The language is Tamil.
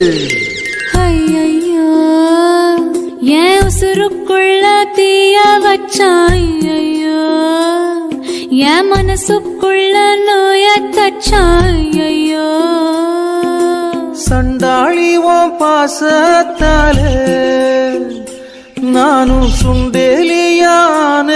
ஐயையோ என் உசுருக்குள்ள தீய வச்சான் ஐயையோ என் மனசுக்குள்ள நோய தச்சான் ஐயையோ சண்டாளி உன் பாசத்தாலே நானும் சுண்டேலியான